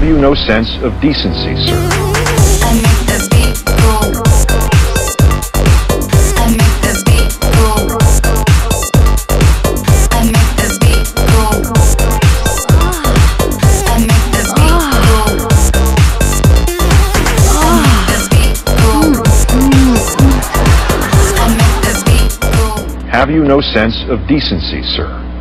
you no sense of decency, sir? I make the beat go. I make the beat go. I make the beat go. I make the beat go. I make the beat go. I make the beat go. Have you no sense of decency, sir?